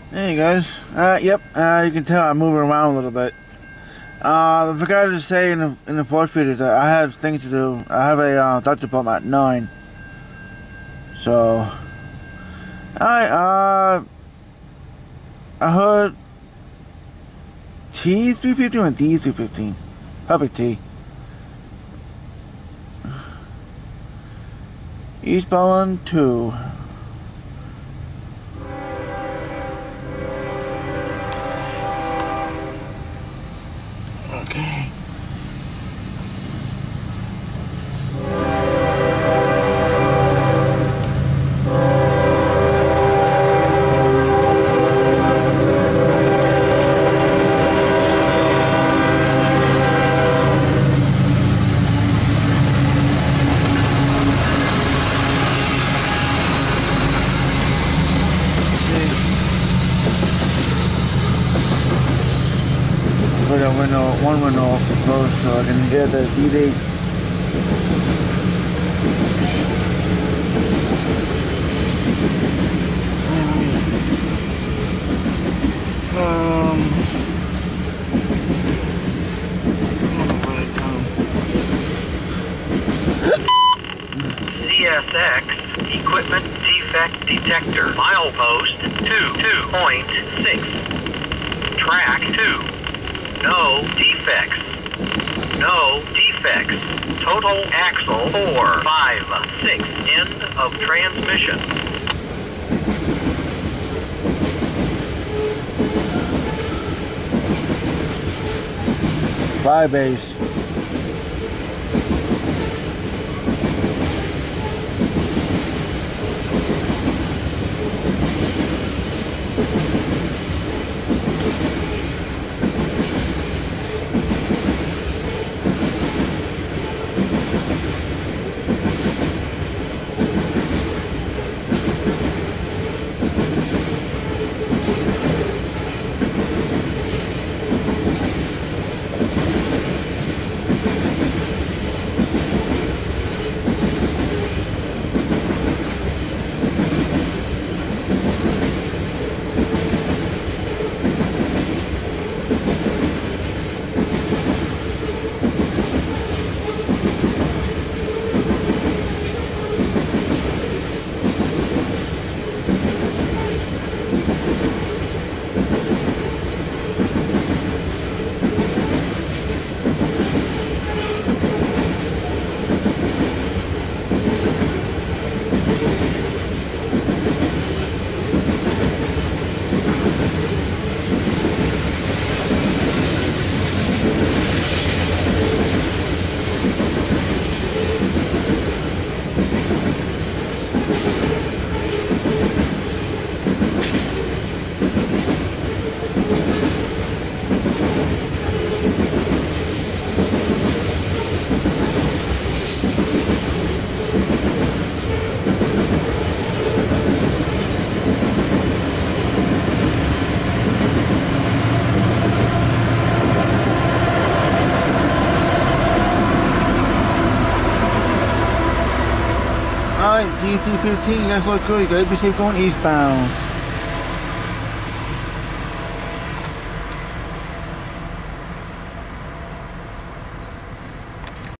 Hey guys. Yep. You can tell I'm moving around a little bit. I forgot to say in the floor feeders that I have things to do. I have a doctor appointment at 9. So, I heard T315 and D315. Probably T. Eastbound 2. Okay. Put a window, one window closed so I can hear the DD. CSX Equipment Defect Detector. Milepost 2.6. Track 2. No defects. No defects. Total axle 456. End of transmission. Five base. Alright, T315, you guys look good. You gotta be safe going eastbound.